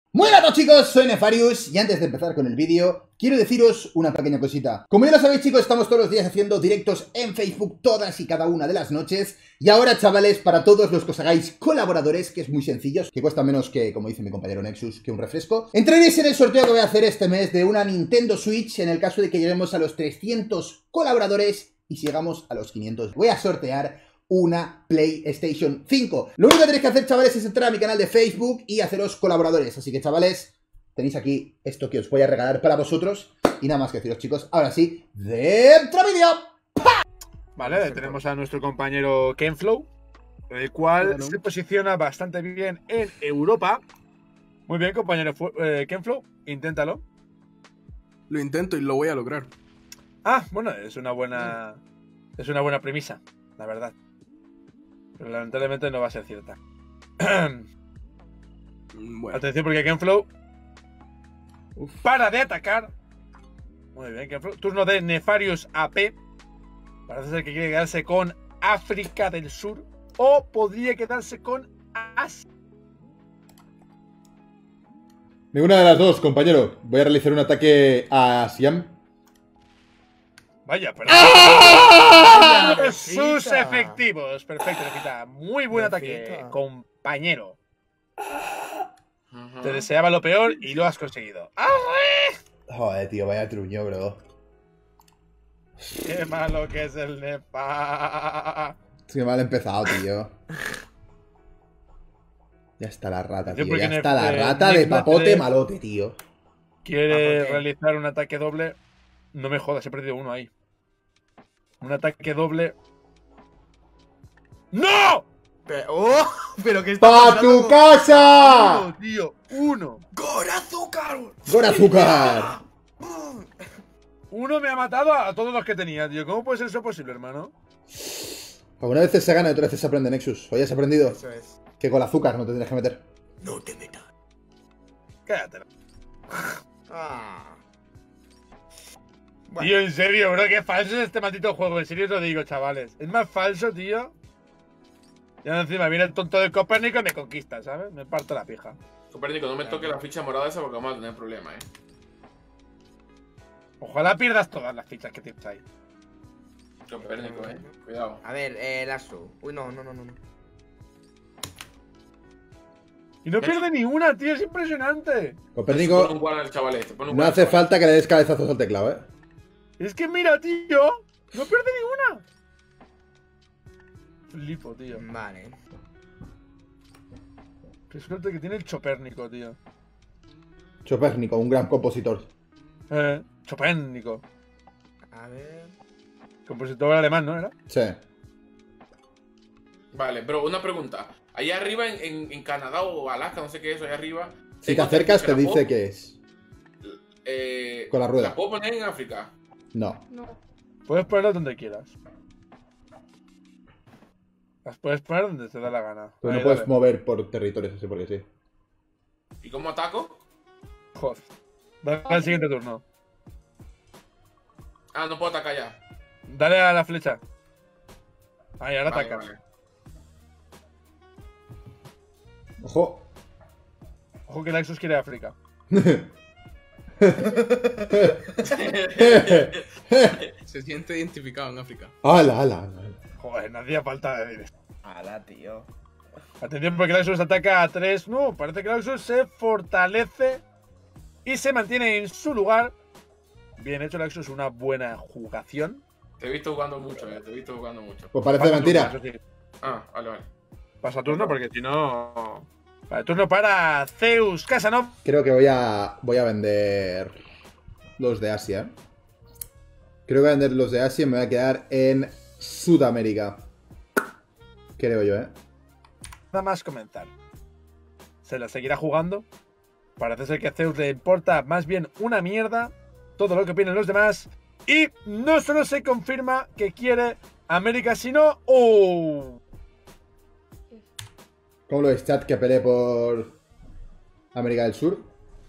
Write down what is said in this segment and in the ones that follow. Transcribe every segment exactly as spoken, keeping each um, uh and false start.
Muy buenas chicos, soy Nefarius y antes de empezar con el vídeo quiero deciros una pequeña cosita. Como ya lo sabéis chicos, estamos todos los días haciendo directos en Facebook todas y cada una de las noches. Y ahora chavales, para todos los que os hagáis colaboradores, que es muy sencillo, que cuesta menos que, como dice mi compañero Nexus, que un refresco, entraréis en el sorteo que voy a hacer este mes de una Nintendo Switch en el caso de que lleguemos a los trescientos colaboradores. Y si llegamos a los quinientos voy a sortear una PlayStation cinco. Lo único que tenéis que hacer, chavales, es entrar a mi canal de Facebook y haceros colaboradores. Así que, chavales, tenéis aquí esto que os voy a regalar para vosotros. Y nada más que deciros, chicos, ahora sí, ¡dentro vídeo! Vale, tenemos a nuestro compañero Kenflow, el cual bueno. se posiciona bastante bien en Europa. Muy bien, compañero eh, Kenflow, inténtalo. Lo intento y lo voy a lograr. Ah, bueno, es una buena, es una buena premisa, la verdad. Pero lamentablemente no va a ser cierta. Bueno. Atención porque Kenflow Uf. para de atacar. Muy bien, Kenflow. Turno de Nefarius A P. Parece ser que quiere quedarse con África del Sur. O podría quedarse con Asia. Ninguna de las dos, compañero. Voy a realizar un ataque a Siam. Vaya, pero ¡ah! sus efectivos. Perfecto, Lefita. Muy buen Lefita. ataque, compañero. Uh-huh. Te deseaba lo peor y lo has conseguido. ¡Ah! Joder, tío, vaya truño, bro. Qué malo que es el Nepa. Es que mal empezado, tío. Ya está la rata, tío. Ya está la rata de papote malote, tío. Quiere realizar un ataque doble. No me jodas, he perdido uno ahí. Un ataque doble. ¡No! Pero, oh, pero que está ¡Pa tu casa! Uno, tío, uno. ¡Gorazúcar! ¡Gorazúcar! Uno me ha matado a todos los que tenía, tío. ¿Cómo puede ser eso posible, hermano? Algunas veces se gana y otras veces se aprende, Nexus. Hoy has aprendido Eso es. que con el azúcar no te tienes que meter. No te metas. Cállate. Ah. Bueno. Tío, en serio, bro, qué falso es este maldito juego. En serio os lo digo, chavales. Es más falso, tío. Ya encima viene el tonto del Copérnico y me conquista, ¿sabes? Me parto la pija. Copérnico, no me toque la ficha morada esa porque vamos a tener problemas, eh. Ojalá pierdas todas las fichas que tienes ahí. Copérnico, eh. Cuidado. A ver, eh, Lazo. Uy, no, no, no, no. Y no pierde ni una, tío. Es impresionante. Copérnico, un guarda al chaval este, un no hace chaval. falta que le des cabezazos al teclado, eh. Es que mira, tío. No pierde ni una. Flipo, tío. Vale. Qué suerte que tiene el Chopérnico, tío. Chopérnico, un gran compositor. Eh, Chopérnico. A ver. Compositor alemán, ¿no era? Sí. Vale, pero una pregunta. Allá arriba en, en, en Canadá o Alaska, no sé qué es eso, allá arriba. Si te acercas te dice que es. Eh, Con la rueda. ¿La puedo poner en África? No. No. Puedes ponerlo donde quieras. Las puedes poner donde te da la gana. Pero Ahí, no puedes dale. mover por territorios así porque sí. ¿Y cómo ataco? Joder. Dale al siguiente turno. Ah, no puedo atacar ya. Dale a la flecha. Ahí, ahora Vale, atacas. vale. Ojo. Ojo que Laxus quiere África. Se siente identificado en África. ¡Hala, hala, hala! Joder, no hacía falta. Ala, tío. Atención porque Laxus ataca a tres. No, parece que Laxus se fortalece y se mantiene en su lugar. Bien hecho, Laxus, una buena jugación. Te he visto jugando mucho, eh. Te he visto jugando mucho. Pues parece Pasa mentira. turno, eso sí. Ah, vale, vale. Pasa turno porque si no. Vale, turno para Zeus Casanov. Creo que voy a voy a vender los de Asia. Creo que voy a vender los de Asia y me voy a quedar en Sudamérica. Creo yo, ¿eh? Nada más comenzar. Se la seguirá jugando. Parece ser que a Zeus le importa más bien una mierda todo lo que opinan los demás. Y no solo se confirma que quiere América, sino... ¡Oh! ¿Cómo lo ves, chat, que peleé por América del Sur?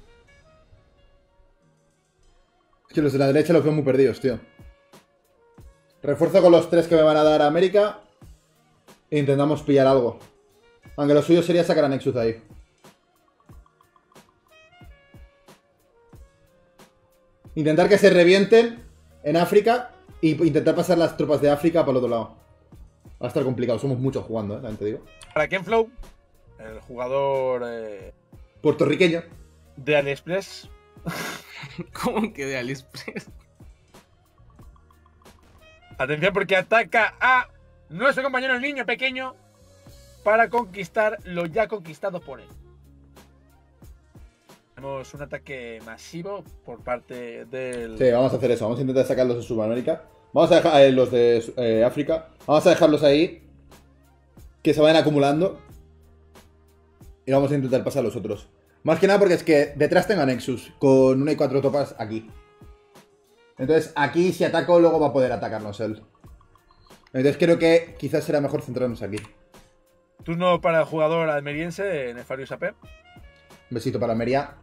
Es que los de la derecha los veo muy perdidos, tío. Refuerzo con los tres que me van a dar a América e intentamos pillar algo. Aunque lo suyo sería sacar a Nexus de ahí. Intentar que se revienten en África y intentar pasar las tropas de África para el otro lado. Va a estar complicado, somos muchos jugando, ¿eh? También te digo. Para Kenflow, el jugador eh, Puertorriqueño. de AliExpress. ¿Cómo que de AliExpress? Atención porque ataca a nuestro compañero el niño pequeño para conquistar lo ya conquistado por él. Tenemos un ataque masivo por parte del... Sí, vamos a hacer eso. Vamos a intentar sacarlos de Sudamérica. Vamos a dejar eh, los de eh, África. Vamos a dejarlos ahí. Que se vayan acumulando. Y vamos a intentar pasar a los otros. Más que nada porque es que detrás tengo a Nexus. Con una y cuatro tropas aquí. Entonces aquí si ataco luego va a poder atacarnos él. Entonces creo que quizás será mejor centrarnos aquí. Turno para el jugador almeriense, Nefarius A P. Un besito para Almería.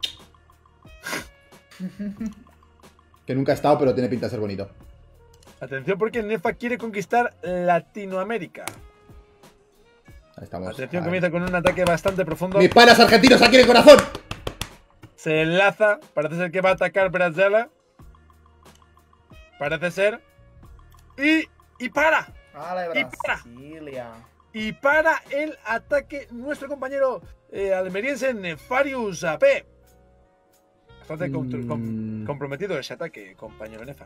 Que nunca ha estado, pero tiene pinta de ser bonito. Atención porque Nefa quiere conquistar Latinoamérica. Ahí estamos. Atención, Ahí. comienza con un ataque bastante profundo. ¡Mis panas argentinos aquí en el corazón! Se enlaza, parece ser que va a atacar Brazzella. Parece ser. Y. ¡Y para! Vale, Y para. Brasilia. Y para el ataque nuestro compañero eh, almeriense Nefarius A P. Bastante contro- com- Mm. comprometido ese ataque, compañero Nefa.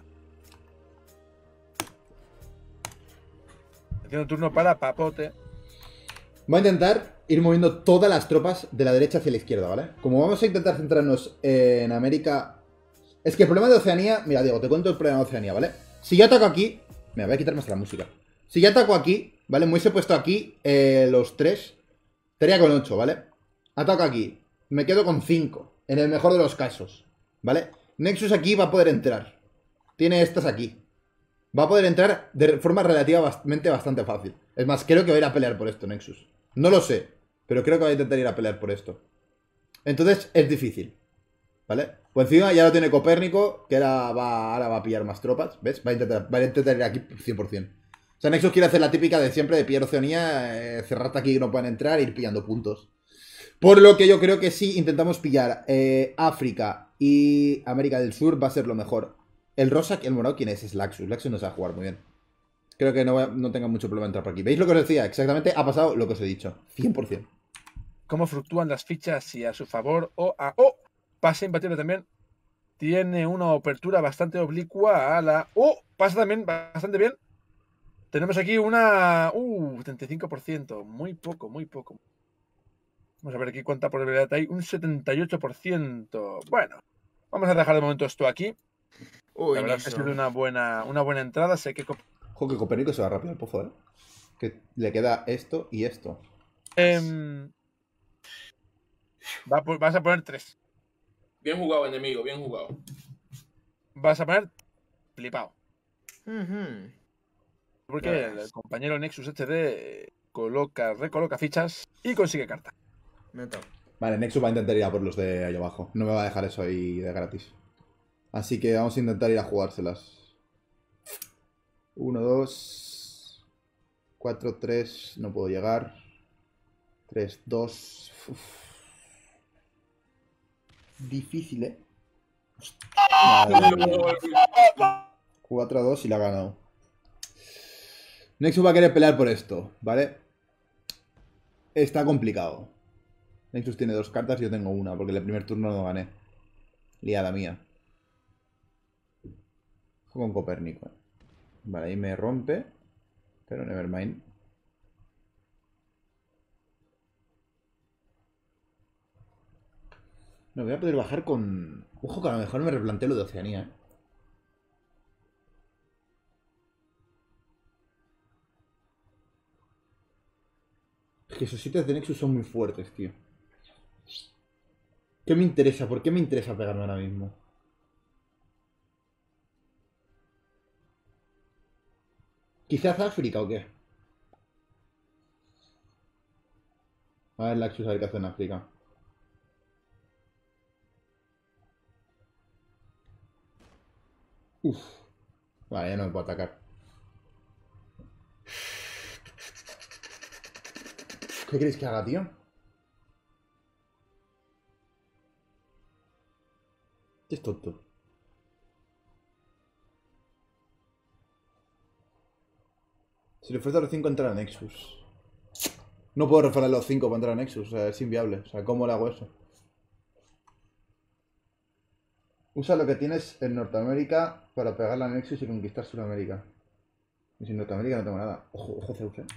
Haciendo turno para Papote. Voy a intentar ir moviendo todas las tropas de la derecha hacia la izquierda, ¿vale? Como vamos a intentar centrarnos en América... Es que el problema de Oceanía... Mira, Diego, te cuento el problema de Oceanía, ¿vale? Si yo ataco aquí... Me voy a quitarme hasta la música. Si yo ataco aquí, ¿vale? Me hubiese puesto aquí eh, los tres. Estaría con ocho, ¿vale? Ataco aquí. Me quedo con cinco. En el mejor de los casos, ¿vale? Nexus aquí va a poder entrar. Tiene estas aquí. Va a poder entrar de forma relativamente bastante fácil. Es más, creo que va a ir a pelear por esto, Nexus. No lo sé, pero creo que va a intentar ir a pelear por esto. Entonces, es difícil. ¿Vale? Pues encima ya lo tiene Copérnico, que ahora va, ahora va a pillar más tropas. ¿Ves? Va a intentar, va a intentar ir aquí cien por cien. O sea, Nexus quiere hacer la típica de siempre de pillar Oceanía, eh, cerrarte aquí que no puedan entrar e ir pillando puntos. Por lo que yo creo que si intentamos pillar eh, África y América del Sur va a ser lo mejor. El rosa y el morado, ¿quién es? Es Laxus. Laxus no sabe jugar muy bien. Creo que no, no tenga mucho problema entrar por aquí. ¿Veis lo que os decía? Exactamente ha pasado lo que os he dicho. cien por cien. Cómo fluctúan las fichas, si a su favor o a... ¡Oh! Pase imbatible también. Tiene una apertura bastante oblicua a la... ¡Oh! Pasa también bastante bien. Tenemos aquí una... ¡Uh! setenta y cinco por ciento. Muy poco, muy poco. Vamos a ver aquí cuánta probabilidad hay. Un setenta y ocho por ciento. Bueno, vamos a dejar de momento esto aquí. Uy, La verdad es que ha sido una buena, una buena entrada. Sé que... Ojo que Copérnico se va rápido al pozo, ¿eh? Que le queda esto y esto. Em, va a po- vas a poner tres. Bien jugado, enemigo, bien jugado. Vas a poner flipado. Ujú. Porque Ya el verás. compañero Nexus H D coloca, recoloca fichas y consigue carta. Me toca. Vale, Nexus va a intentar ir a por los de ahí abajo. No me va a dejar eso ahí de gratis. Así que vamos a intentar ir a jugárselas. uno, dos, cuatro, tres. No puedo llegar. tres, dos. Difícil, ¿eh? Madre mía. cuatro a dos y la ha ganado. Nexus va a querer pelear por esto, ¿vale? Está complicado. Nexus tiene dos cartas y yo tengo una, porque en el primer turno no gané. Liada mía. Juego con Copérnico. Vale, ahí me rompe. Pero nevermind. No, voy a poder bajar con... Ojo que a lo mejor me replanteo lo de Oceanía, ¿eh? Es que esos sitios de Nexus son muy fuertes, tío. ¿Qué me interesa? ¿Por qué me interesa pegarme ahora mismo? ¿Quizás África o qué? A ver, Laxus, a ver qué hace en África. Uf. Vale, ya no me puedo atacar. ¿Qué queréis que haga, tío? ¿Qué es tonto? Si le ofrezco a los cinco entrar a Nexus. No puedo refalar los cinco para entrar a Nexus, o sea, es inviable. O sea, ¿cómo le hago eso? Usa lo que tienes en Norteamérica para pegarle a Nexus y conquistar Sudamérica. Y sin Norteamérica no tengo nada. Ojo, ojo Zeus, eh.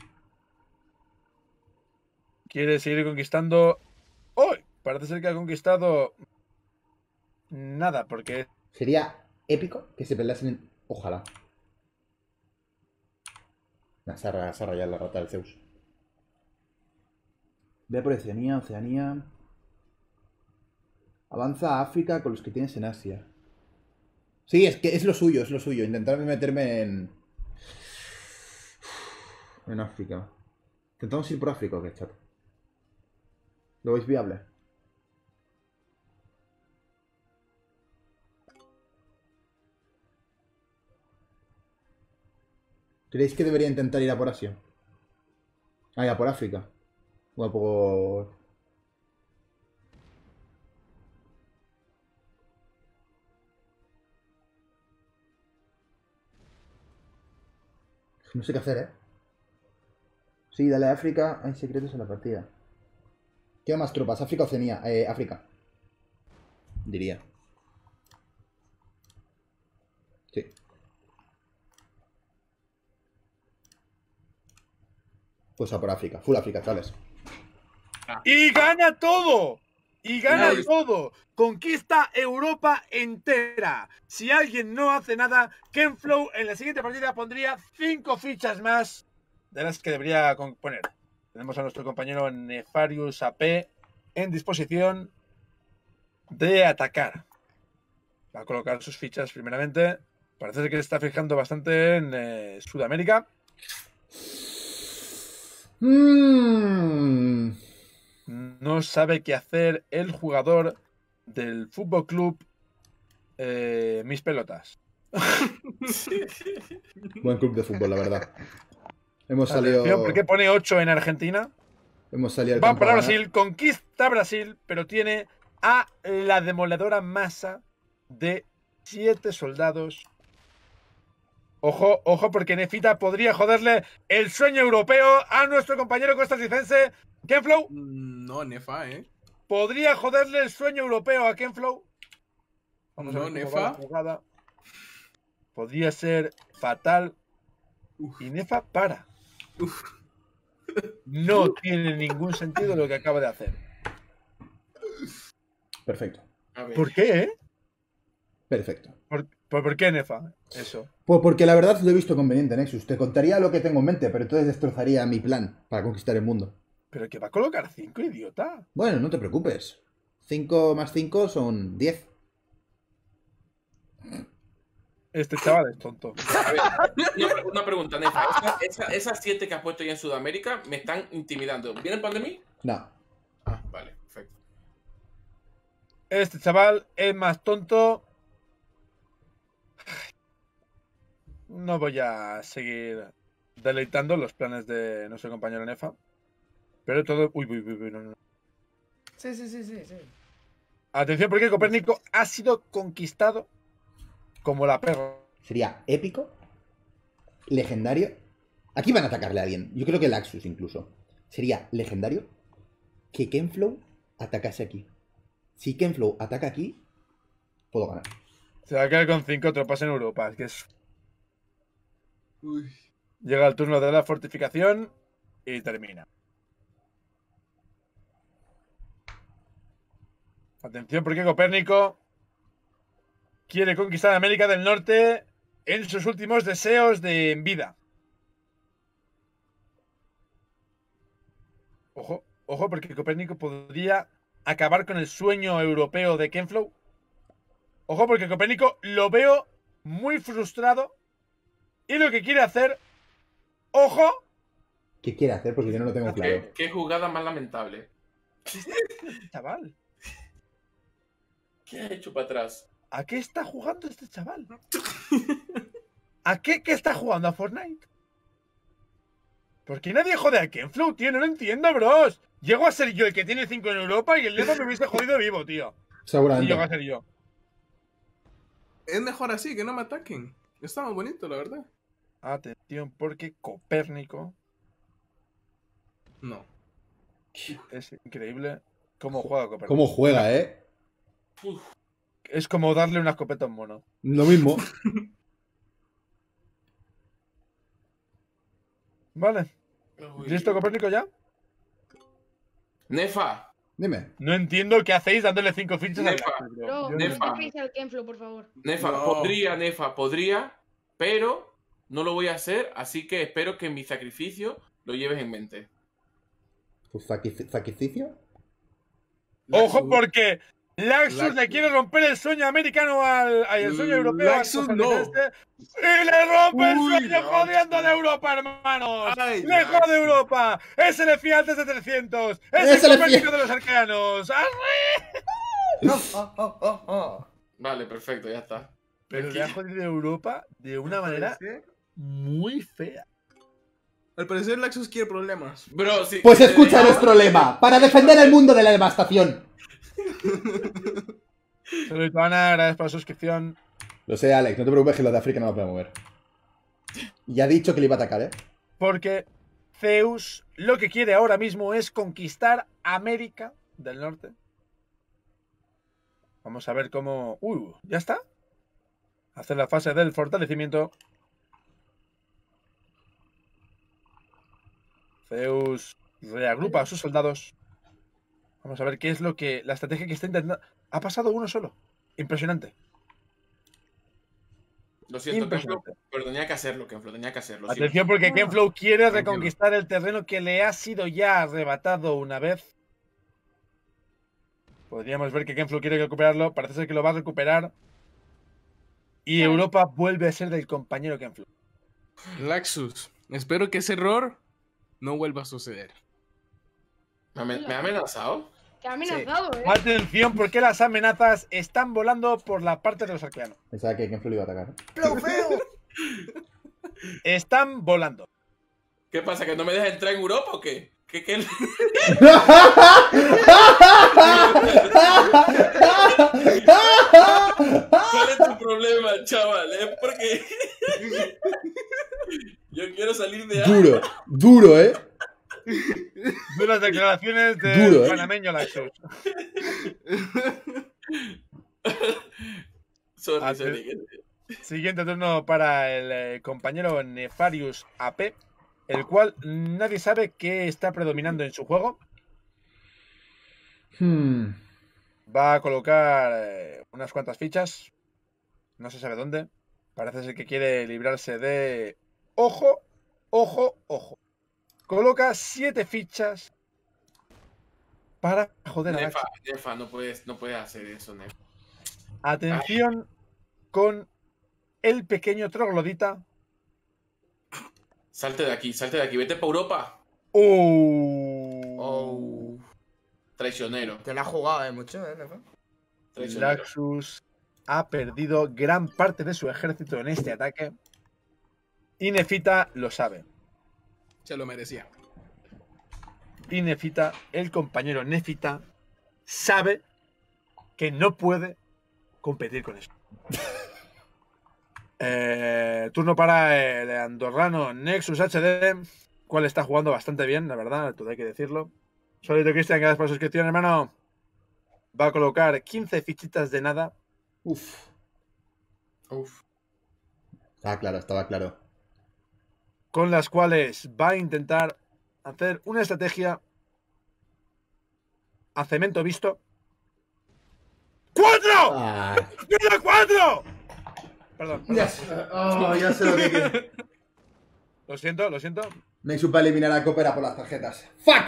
Quiere seguir conquistando. ¡Oh! Parece ser que ha conquistado. Nada, porque. Sería épico que se peleasen en... Ojalá. Nah, se ha ra- se ha rayado la rata del Zeus. Ve por Oceanía, Oceanía. Avanza a África con los que tienes en Asia. Sí, es que es lo suyo, es lo suyo. Intentar meterme en... En África. ¿Intentamos ir por África o qué, chat? ¿Lo veis viable? ¿Creéis que debería intentar ir a por Asia? Ah, a por África. O a por... No sé qué hacer, ¿eh? Sí, dale a África. Hay secretos en la partida. ¿Qué más tropas? ¿África o Oceanía? Eh, África. Diría. Sí. Pues a por África. Full África, chavales. ¡Y gana todo! ¡Y gana Nice. todo! Conquista Europa entera. Si alguien no hace nada, Kenflow en la siguiente partida pondría cinco fichas más de las que debería con- poner. Tenemos a nuestro compañero Nefarius A P en disposición de atacar. Va a colocar sus fichas primeramente. Parece ser que se está fijando bastante en eh, Sudamérica. Mmm. No sabe qué hacer el jugador del Fútbol Club eh, Mis Pelotas. Buen club de fútbol, la verdad. Hemos Atención, salido... ¿por qué pone ocho en Argentina? Hemos salido al Va campo para a ganar. Brasil, conquista Brasil, pero tiene a la demoledora masa de siete soldados. Ojo, ojo, porque Nefita podría joderle el sueño europeo a nuestro compañero costarricense, Kenflow. No, Nefa, ¿eh? Podría joderle el sueño europeo a Kenflow. Vamos a No, ver cómo Nefa. va la jugada. Podría ser fatal. Uf. Y Nefa para. Uf. No tiene ningún sentido lo que acaba de hacer. Perfecto. A ver. ¿Por qué, eh? Perfecto. ¿Por, por, por qué Nefa? Eso. Pues porque la verdad lo he visto conveniente, Nexus. Te contaría lo que tengo en mente, pero entonces destrozaría mi plan para conquistar el mundo. ¿Pero que va a colocar cinco, idiota? Bueno, no te preocupes. cinco más cinco son diez. Este chaval es tonto. A ver, una, una pregunta, Nefa. Esa- esa- esas siete que has puesto ya en Sudamérica me están intimidando. ¿Vienen para de mí? No. Ah, vale, perfecto. Este chaval es más tonto. No voy a seguir deleitando los planes de nuestro compañero Nefa. Pero todo... Uy, uy, uy, uy, no, no. Sí, sí, sí, sí, sí. Atención, porque Copérnico ha sido conquistado como la perra. Sería épico, legendario. Aquí van a atacarle a alguien. Yo creo que Laxus incluso. Sería legendario que Kenflow atacase aquí. Si Kenflow ataca aquí, puedo ganar. Se va a quedar con cinco tropas en Europa. Es que es... Uy. Llega el turno de la fortificación y termina. Atención, porque Copérnico quiere conquistar América del Norte en sus últimos deseos de vida. Ojo, ojo, porque Copérnico podría acabar con el sueño europeo de Kenflow. Ojo, porque Copérnico lo veo muy frustrado y lo que quiere hacer, ojo, ¿Qué quiere hacer? Porque yo no lo tengo claro. ¿Qué, qué jugada más lamentable. chaval, ¿Qué ha hecho para atrás? ¿a qué está jugando este chaval? ¿A qué, qué está jugando? ¿A Fortnite? ¿Por qué nadie jode a Kenflow, tío? No lo entiendo, bros. Llego a ser yo el que tiene cinco en Europa y el Lema me hubiese jodido vivo, tío. Si Seguramente. llego a ser yo. Es mejor así, que no me ataquen. Está más bonito, la verdad. Atención, porque Copérnico No. es increíble cómo juega Copérnico. ¿Cómo juega, eh? Uf, Es como darle una escopeta a un mono. Lo mismo. Vale. uy. ¿Listo Copérnico ya? Nefa, Dime. No entiendo qué hacéis dándole cinco fichas al Nefa. Laxus, bro. Bro, Yo no no- Nefa. dejéis al Kenflo, por favor. Nefa, No. podría, Nefa, podría, pero no lo voy a hacer, así que espero que mi sacrificio lo lleves en mente. ¿Tu sacrif- sacrificio? Ojo, porque Laxus Laxus. le quiere romper el sueño americano al, al el sueño europeo. al Laxus no. estadounidense, Y le rompe el Uy, sueño Laxus. jodiendo de Europa, hermanos. Ay, ¡Le Laxus. jode Europa! ¡Es el Efialtes de trescientos! ¡Es Es el el Copérnico de los arcanos! ¡Arre! Oh, oh, oh, oh, oh. Vale, perfecto, ya está. Pero le ha jodido Europa de una manera muy fea. Al parecer Laxus quiere problemas. Bro, si, Pues si te escucha digo- nuestro lema. Para defender el mundo de la devastación. Saludito, Ana, gracias por la suscripción. Lo sé, Alex. No te preocupes que los de África no lo pueden mover. Y ha dicho que le iba a atacar, ¿eh? Porque Zeus lo que quiere ahora mismo es conquistar América del Norte. Vamos a ver cómo... Uh, ¿ya está? Hacer la fase del fortalecimiento. Zeus reagrupa a sus soldados. Vamos a ver qué es lo que... La estrategia que está intentando... Ha pasado uno solo. Impresionante. Lo siento, Kenflo, Impresionante. pero tenía que hacerlo, Kenflo, tenía que hacerlo. sí. Atención porque Kenflow quiere Tranquilo. reconquistar el terreno que le ha sido ya arrebatado una vez. Podríamos ver que Kenflow quiere recuperarlo. Parece ser que lo va a recuperar. Y Claro. Europa vuelve a ser del compañero Kenflow. Laxus, espero que ese error no vuelva a suceder. ¿Me, ame- me ha amenazado? Te ha amenazado, eh. Atención porque las amenazas están volando por la parte de los arqueanos. Pensaba que Kenflo le iba a atacar. ¡Lo feo! Están volando. ¿Qué pasa? ¿Que no me dejas entrar en Europa o qué? ¿Qué, qué? ¿Cuál es tu problema, chaval? Es porque yo quiero salir de ahí. Duro, duro, ¿eh? Duras declaraciones del Duro, ¿eh? panameño Laxus. Sorry, Ah, sorry. Siguiente turno para el eh, compañero Nefarius A P, el cual nadie sabe qué está predominando en su juego. Hmm. Va a colocar eh, unas cuantas fichas. No se sabe dónde. Parece ser que quiere librarse de... Ojo, ojo, ojo. Coloca siete fichas para joder a Nefa, Laxus. Nefa, no puedes, no puedes hacer eso, Nefa. Atención con el pequeño troglodita. Salte de aquí, salte de aquí, vete para Europa. Oh. Oh. Traicionero, Te la has jugado, eh, mucho, eh, Nefa. traicionero. Laxus ha perdido gran parte de su ejército en este ataque. Y Nefita lo sabe. Se lo merecía. Y Nefita, el compañero Nefita, sabe que no puede competir con eso. Eh, turno para el andorrano Nexus H D, cual está jugando bastante bien, la verdad, todo hay que decirlo. Solito Cristian, gracias por la suscripción, hermano. Va a colocar quince fichitas de nada. Uf. Uf. Estaba claro, estaba claro. Con las cuales va a intentar hacer una estrategia a cemento visto. ¡Cuatro! Ah, ¡Mira, cuatro! Perdón, perdón. ya, sé, oh, ya sé lo que quiere. Lo siento, lo siento. Nexus va a eliminar a Coopera por las tarjetas. ¡Fuck!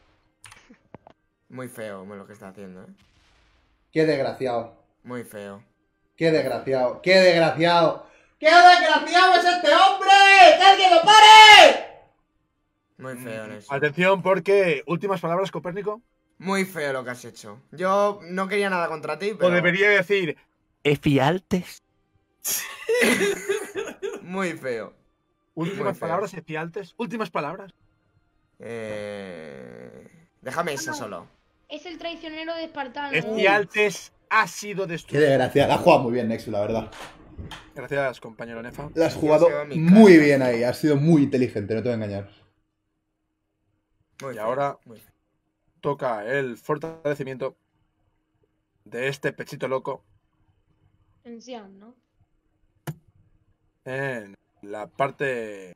Muy feo lo que está haciendo, eh. ¡Qué desgraciado! Muy feo. ¡Qué desgraciado! ¡Qué desgraciado! ¡Qué desgraciado es este hombre! ¡Que alguien lo pare! Muy feo, Nexus. Atención porque, últimas palabras, Copérnico. Muy feo lo que has hecho. Yo no quería nada contra ti, O pero... debería decir, Efialtes. Muy feo. Últimas Muy feo. palabras, Efialtes. Últimas palabras. Eh... Déjame esa solo. Es el traicionero de Espartano. Efialtes ha sido ¡Qué destruido. desgraciado! La ha jugado muy bien Nexus, la verdad. Gracias, compañero Nefa. La has Yo jugado sigo mi muy carta. bien ahí. Has sido muy inteligente, no te voy a engañar. Muy Y bien, ahora- muy bien. Toca el fortalecimiento de este pechito loco En Xi'an, ¿no? en la parte...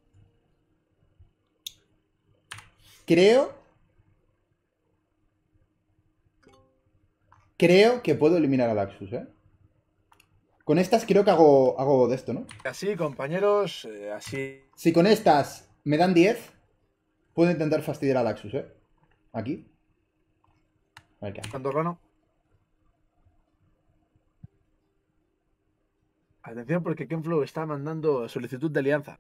Creo... Creo que puedo eliminar a Laxus, ¿eh? Con estas creo que hago, hago de esto, ¿no? Así, compañeros, eh, así... Si con estas me dan diez, puedo intentar fastidiar a Laxus, ¿eh? Aquí. A ver qué hace. Andorrano. Atención porque Kenflow está mandando solicitud de alianza.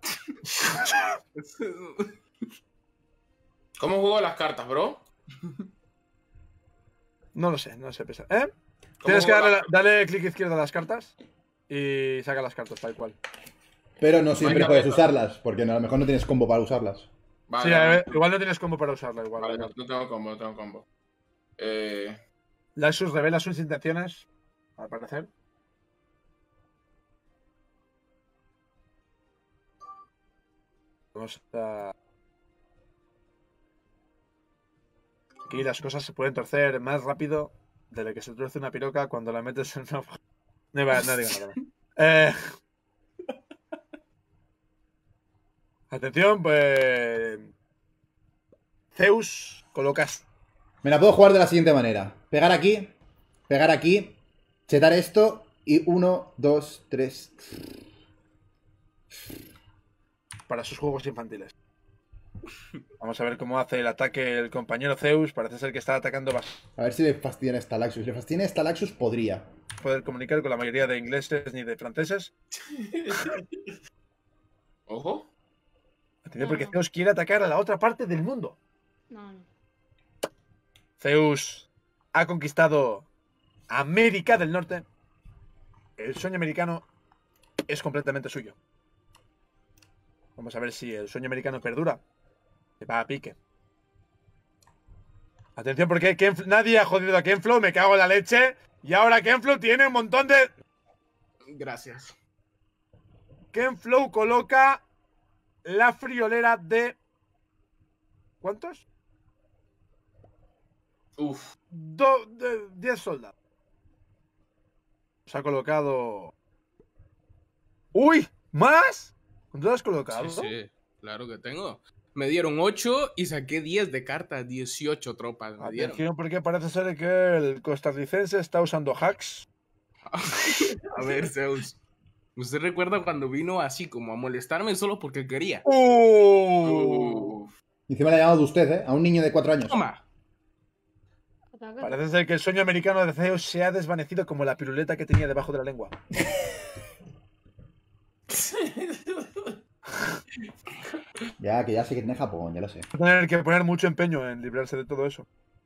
¿Cómo juego las cartas, bro? No lo sé, no sé pesa. ¿Eh? ¿Cómo Tienes que juego darle, las- darle clic izquierdo a las cartas y saca las cartas tal cual. Pero no siempre Venga, puedes venga. usarlas, porque no, a lo mejor no tienes combo para usarlas. Vale, Sí, a vale, ver, igual no tienes combo para usarla. Igual, vale, igual. no, no tengo combo, no tengo combo. Eh, Laxus revela sus intenciones, al parecer. Vamos a... Aquí las cosas se pueden torcer más rápido de lo que se tuerce una piroca cuando la metes en una... No, iba- no digo nada. Eh... Atención, pues... Zeus, colocas... Me la puedo jugar de la siguiente manera. Pegar aquí, pegar aquí, chetar esto y uno, dos, tres... para sus juegos infantiles. Vamos a ver cómo hace el ataque el compañero Zeus. Parece ser que está atacando bastante. A ver si le fastidian a esta Laxus. Si le fastidian a esta Laxus, podría. Poder comunicar con la mayoría de ingleses ni de franceses. Ojo. Atención, porque Zeus quiere atacar a la otra parte del mundo. No, no. Zeus ha conquistado América del Norte. El sueño americano es completamente suyo. Vamos a ver si el sueño americano perdura. Se va a pique. Atención porque Kenf- nadie ha jodido a Kenflow. Me cago en la leche. Y ahora Kenflow tiene un montón de... Gracias. Kenflow coloca la friolera de... ¿Cuántos? Uf. Do... de diez soldados. Se ha colocado... ¡Uy! ¿Más? ¿Cuánto has colocado? Sí, sí, claro que tengo. Me dieron ocho y saqué diez de cartas, dieciocho tropas me dieron. Atención porque parece ser que el costarricense está usando hacks. A ver, Zeus. ¿Usted recuerda cuando vino así como a molestarme solo porque quería? ¡Uh! Uf. Y encima le ha llamado de usted, ¿eh? A un niño de cuatro años. Toma. Ataca. Parece ser que el sueño americano de Zeus se ha desvanecido como la piruleta que tenía debajo de la lengua. Ya, que ya sé que tiene Japón, ya lo sé. Va a tener que poner mucho empeño en librarse de todo eso.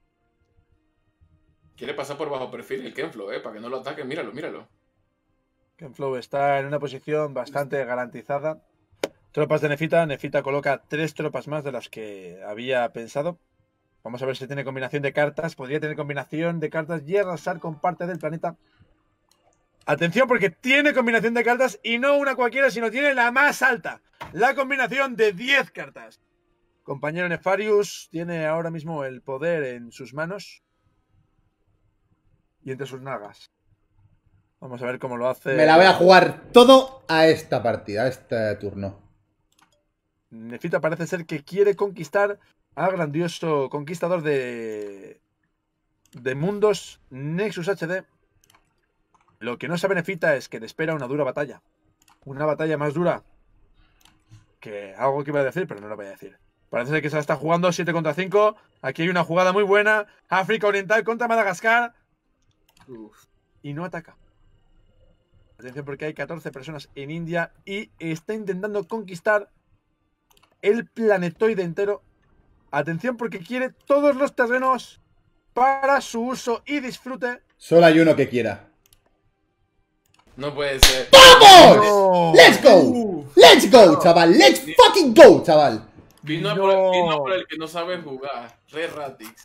Quiere pasar por bajo perfil el Kenflow, eh, para que no lo ataque. Míralo, míralo. Kenflow está en una posición bastante garantizada. Tropas de Nefita. Nefita coloca tres tropas más de las que había pensado. Vamos a ver si tiene combinación de cartas. Podría tener combinación de cartas y arrasar con parte del planeta. Atención porque tiene combinación de cartas y no una cualquiera, sino tiene la más alta. La combinación de diez cartas. Compañero Nefarius tiene ahora mismo el poder en sus manos y entre sus nalgas. Vamos a ver cómo lo hace. Me la voy a jugar todo a esta partida, a este turno. Nefita parece ser que quiere conquistar al grandioso conquistador de de mundos Nexus H D. Lo que no sabe Nefita es que le espera una dura batalla. Una batalla más dura que algo que iba a decir, pero no lo voy a decir. Parece ser que se la está jugando siete contra cinco. Aquí hay una jugada muy buena. África Oriental contra Madagascar. Uf. Y no ataca. Atención porque hay catorce personas en India y está intentando conquistar el planetoide entero. Atención porque quiere todos los terrenos para su uso y disfrute. Solo hay uno que quiera. No puede ser. ¡Vamos! ¡No! ¡Let's go! ¡Let's go, chaval! ¡Let's fucking go, chaval! Vino, a No. por, el- vino por el que no sabe jugar. Re Ratix.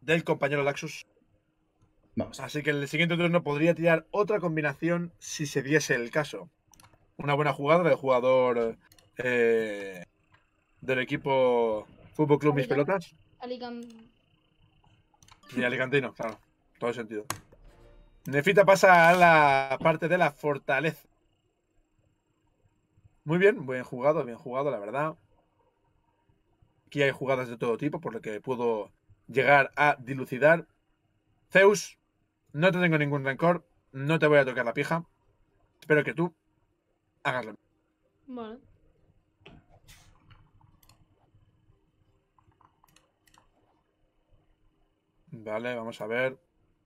del compañero Laxus. Vamos. Así que en el siguiente turno podría tirar otra combinación si se diese el caso. Una buena jugada del jugador eh, del equipo Fútbol Club Mis Alicante. Pelotas. Alicante. Y alicantino, claro. Todo sentido. Nefita pasa a la parte de la fortaleza. Muy bien, bien jugado, bien jugado, la verdad. Aquí hay jugadas de todo tipo, por lo que puedo llegar a dilucidar. Zeus, no te tengo ningún rencor, no te voy a tocar la pija. Espero que tú hagas lo mismo. Vale. Vale, vamos a ver.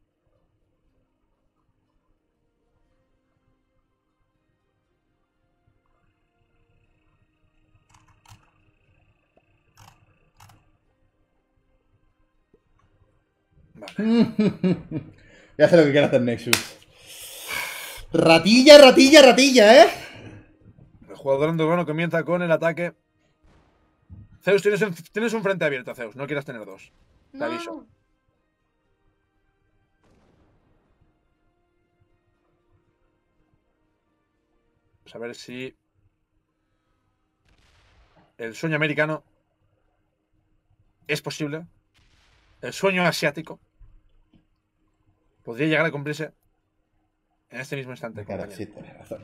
Vale. Ya sé lo que quiere hacer Nexus. Ratilla, ratilla, ratilla, ¿eh? El jugador andorrano comienza con el ataque. Zeus, tienes un, tienes un frente abierto, Zeus. No quieras tener dos. Te No, aviso. no. Vamos a ver si el sueño americano es posible. El sueño asiático podría llegar a cumplirse en este mismo instante. Claro, compañero. sí, tienes razón.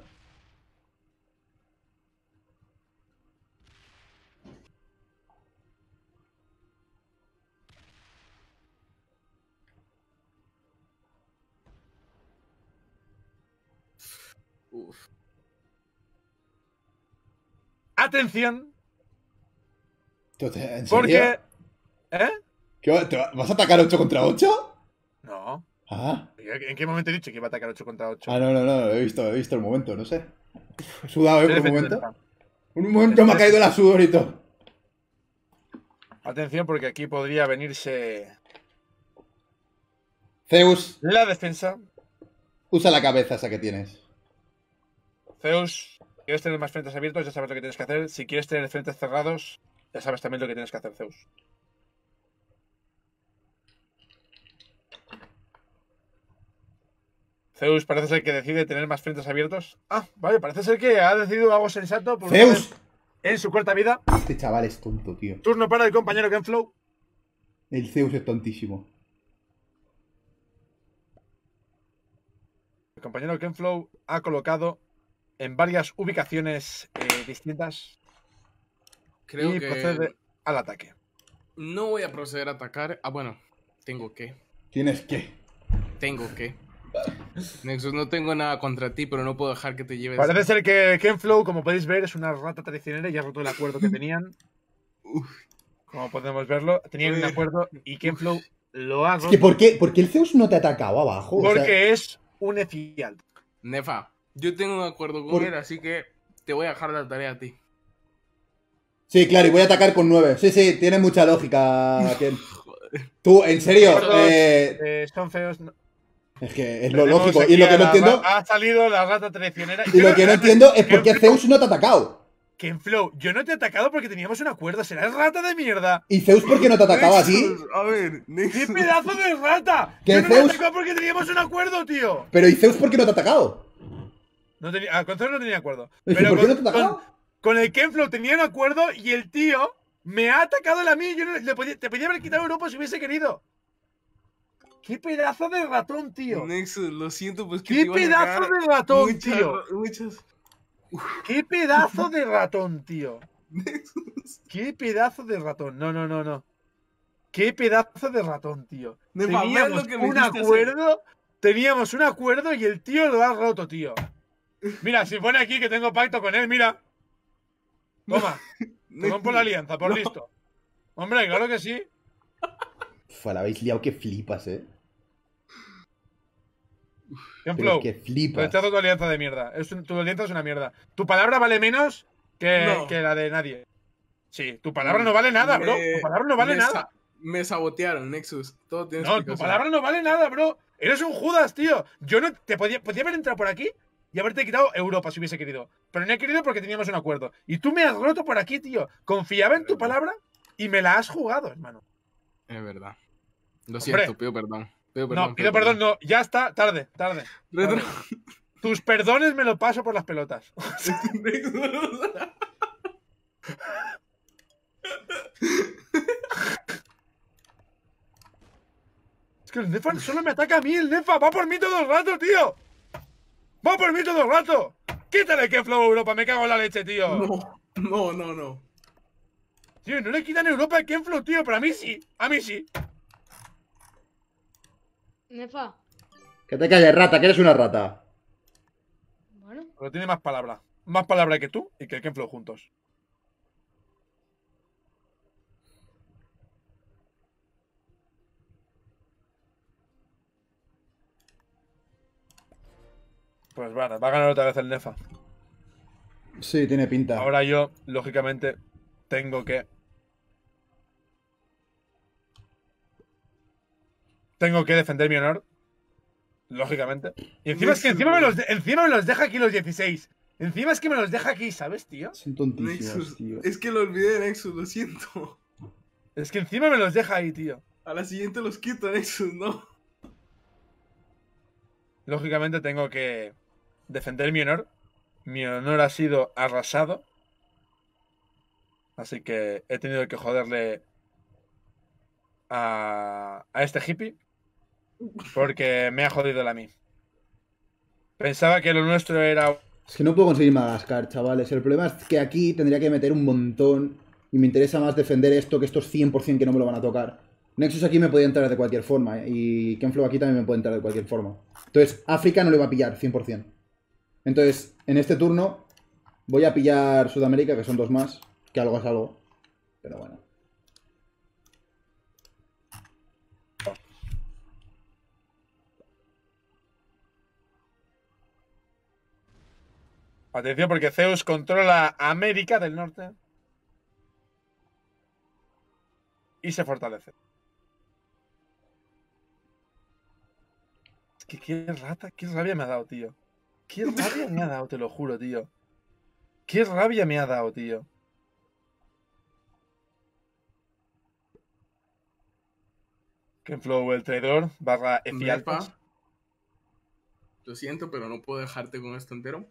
Uf. Atención, ¿Tú te- ¿En serio? porque... ¿Eh? ¿Qué va- te va- ¿Vas a atacar ocho contra ocho? No. Ah. ¿En qué momento he dicho que iba a atacar ocho contra ocho? Ah, no, no, no, he visto, he visto el momento, no sé. He sudado, ¿eh? Por un Defensa, momento. defensa. Un momento me ha caído la sudor y todo. Atención, porque aquí podría venirse Zeus, la defensa. usa la cabeza esa que tienes. Zeus, ¿quieres tener más frentes abiertos? Ya sabes lo que tienes que hacer. Si quieres tener frentes cerrados, ya sabes también lo que tienes que hacer, Zeus. Zeus parece ser que decide tener más frentes abiertos. Ah, vale, parece ser que ha decidido algo sensato por una ¡Zeus! vez en su corta vida. Este chaval es tonto, tío. Turno para el compañero Kenflow. El Zeus es tontísimo. El compañero Kenflow ha colocado en varias ubicaciones eh, distintas Creo y que procede al ataque. no voy a proceder a atacar. Ah, bueno, tengo que. Tienes que. Tengo que. Nexus, no tengo nada contra ti, pero no puedo dejar que te lleves. Parece ser que Kenflow, como podéis ver, es una rata traicionera y ha roto el acuerdo que tenían. Uf. Como podemos verlo, tenían un Uy. acuerdo y Kenflow lo ha Es roto que, ¿por qué, por qué el Zeus no te ha atacado abajo? O sea, porque es un efial. Nefa, yo tengo un acuerdo con Por- él, así que te voy a dejar la tarea a ti. sí, claro, y voy a atacar con nueve. Sí, sí, tiene mucha lógica. Ken. Tú, en serio, Acuerdos, eh, eh, son feos. no- es que es lo Tenemos lógico. aquí Y lo a que no la entiendo, ra- Ha salido la rata traicionera. y lo que no entiendo es por qué Kenflow- Zeus no te ha atacado. Kenflow, yo no te he atacado porque teníamos un acuerdo. Serás rata de mierda. ¿Y Zeus por qué no te ha atacado a ti? Nexus, a ver, ¡Qué Nexus. pedazo de rata! ¿Qué, Yo no te he Zeus? atacado porque teníamos un acuerdo, tío. Pero ¿y Zeus por qué no te ha atacado? No tenía, ah, con Zeus no tenía acuerdo. ¿Y Pero por qué con, no te ha atacado? con- con el Kenflow tenía un acuerdo y el tío me ha atacado él a mí. Yo no, le podía, te podía haber quitado Europa si hubiese querido. ¡Qué pedazo de ratón, tío! Nexus, lo siento, pues que ¡Qué te iban a pedazo caer de ratón, muchas, tío! ra- muchas. ¡Qué pedazo de ratón, tío! Nexus. ¡Qué pedazo de ratón! No, no, no, no. ¡Qué pedazo de ratón, tío! Nefa, ve Teníamos lo que me un hiciste acuerdo. Teníamos un acuerdo y el tío lo ha roto, tío. Mira, si pone aquí que tengo pacto con él, mira. Toma, te rompo la alianza, por No. listo. Hombre, claro que sí. Uf, la habéis liado que flipas, eh. Pero Kenflow, que flipas. rechazo tu alianza de mierda. Es un- tu alianza es una mierda. Tu palabra vale menos que, No. que la de nadie. Sí, tu palabra no vale nada, bro. Me- Tu palabra no vale me nada. sa- Me sabotearon, Nexus. Todo tiene No, tu explicación. palabra no vale nada, bro. Eres un Judas, tío. Yo no te podía, podía haber entrado por aquí y haberte quitado Europa si hubiese querido. Pero no he querido porque teníamos un acuerdo. Y tú me has roto por aquí, tío. Confiaba en tu palabra y me la has jugado, hermano. Es verdad. Lo siento, Hombre. pido perdón. Pido perdón No, pido perdón, no. Ya está, tarde, tarde. Retro. tarde. Tus perdones me lo paso por las pelotas. Es que el Nefa solo me ataca a mí, el Nefa. Va por mí todo el rato, tío. Va por mí todo el rato. Quítale que Flow Europa, me cago en la leche, tío. No, no, no, no. Tío, no le quitan Europa al Kenflow, tío, pero a mí sí. A mí sí. Nefa. Que te calles, rata, que eres una rata. Bueno, Pero tiene más palabra. Más palabra que tú y que el Kenflow juntos. Pues bueno, va a ganar otra vez el Nefa. Sí, tiene pinta. Ahora yo, lógicamente, tengo que... Tengo que defender mi honor. Lógicamente. Y encima es que encima me los, de- encima me los deja aquí los dieciséis. Encima es que me los deja aquí, ¿sabes, tío? Son tontísimos, Nexus. tío. Es que lo olvidé, Nexus, lo siento. Es que encima me los deja ahí, tío. A la siguiente los quito, Nexus, ¿no? Lógicamente tengo que defender mi honor. Mi honor ha sido arrasado. Así que he tenido que joderle a, a este hippie. Porque me ha jodido él a mí. Pensaba que lo nuestro era... Es que no puedo conseguir Madagascar, chavales. El problema es que aquí tendría que meter un montón. Y me interesa más defender esto que estos cien por cien que no me lo van a tocar. Nexus aquí me podía entrar de cualquier forma. ¿eh? Y Kenflow aquí también me puede entrar de cualquier forma. Entonces, África no le va a pillar cien por cien. Entonces, en este turno voy a pillar Sudamérica, que son dos más. Que algo es algo. Pero bueno. Atención porque Zeus controla América del Norte. Y se fortalece. Es que qué rata, qué rabia me ha dado, tío. Qué rabia me ha dado, te lo juro, tío. Qué rabia me ha dado, tío. Kenflow, el traidor, barra Efialtes. Nefa. Lo siento, pero no puedo dejarte con esto entero.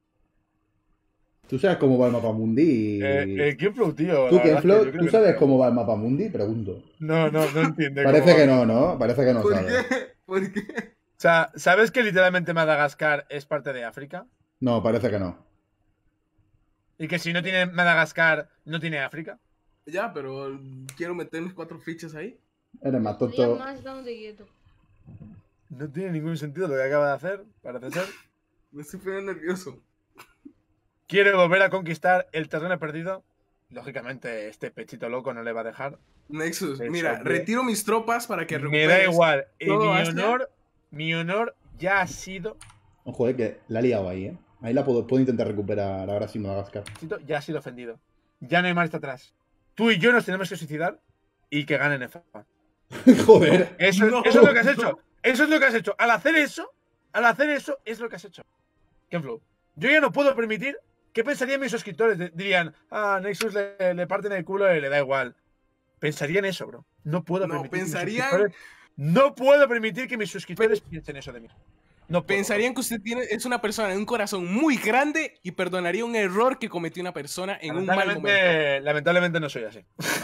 Tú sabes cómo va el mapa mundi. Eh, eh, Kenflow, tío. ¿Tú, la verdad es que Kenflow, yo creo ¿tú que sabes no. cómo va el mapa mundi? Pregunto. No, no, no entiende. cómo Parece va. que no, ¿no? Parece que no ¿Por sabe. qué? ¿Por qué? O sea, ¿sabes que literalmente Madagascar es parte de África? No, parece que no. Y que si no tiene Madagascar, no tiene África. Ya, pero quiero meter mis cuatro fichas ahí. Eres más sería tonto. más dándote quieto. No tiene ningún sentido lo que acaba de hacer, parece ser. Me estoy poniendo nervioso. Quiere volver a conquistar el terreno perdido. Lógicamente, este pechito loco no le va a dejar. Nexus, Eso, mira, tío. retiro mis tropas para que Me recuperes. da igual. Y todo mi Asia. honor, mi honor ya ha sido. Ojo, eh, que la he liado ahí, ¿eh? Ahí la puedo, puedo intentar recuperar ahora sí Madagascar. Ya ha sido ofendido. Ya no hay marcha atrás. Tú y yo nos tenemos que suicidar y que gane Nefa. Joder. Eso, No, eso es lo que has no. hecho. Eso es lo que has hecho. Al hacer eso, al hacer eso, es lo que has hecho. Kenflow, yo ya no puedo permitir. ¿Qué pensarían mis suscriptores? De- Dirían, ah, Nexus le, le parten el culo y le da igual. Pensarían eso, bro. No puedo No, permitir. que mis pensarían- suscriptores- No puedo permitir que mis suscriptores piensen eso de mí. No puedo. Pensarían que usted tiene, es una persona de un corazón muy grande y perdonaría un error que cometió una persona en un mal momento. Lamentablemente, lamentablemente no soy así.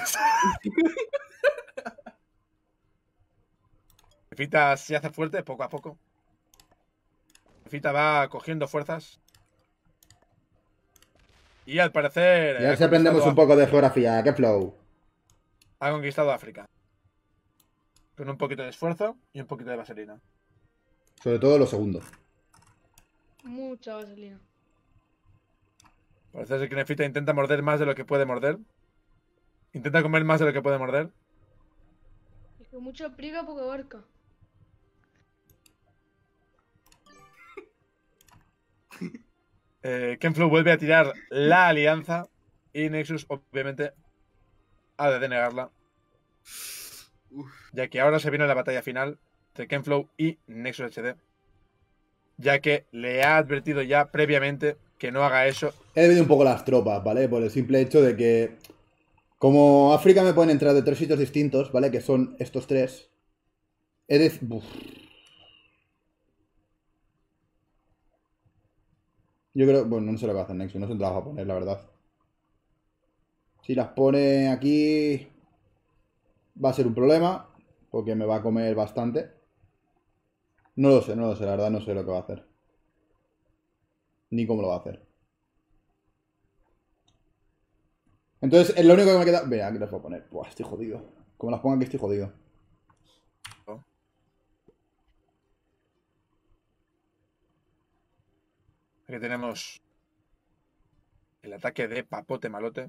Fita se hace fuerte poco a poco. Fita va cogiendo fuerzas. Y al parecer. Y a ver ha si aprendemos conquistado un poco de geografía. ¿Qué flow? Ha conquistado África. Con un poquito de esfuerzo y un poquito de vaselina. Sobre todo lo segundo. Mucha vaselina. Parece ser que Nefita intenta morder más de lo que puede morder. Intenta comer más de lo que puede morder. Es que mucha priga, poca barca. Eh, Kenflow vuelve a tirar la alianza. Y Nexus, obviamente, ha de denegarla. Ya que ahora se viene la batalla final entre Kenflow y Nexus H D. Ya que le ha advertido ya previamente que no haga eso. He dividido un poco las tropas, ¿vale? Por el simple hecho de que, como África me pueden entrar de tres sitios distintos, ¿vale? Que son estos tres. He de... Uf. Yo creo... Bueno, no sé lo que va a hacer Nexus. No sé dónde las va a poner, la verdad. Si las pone aquí... Va a ser un problema. Porque me va a comer bastante. No lo sé, no lo sé. La verdad no sé lo que va a hacer. Ni cómo lo va a hacer. Entonces, es lo único que me queda... Mira, aquí las voy a poner. Buah, estoy jodido. Como las ponga aquí estoy jodido. Aquí tenemos el ataque de Papote Malote.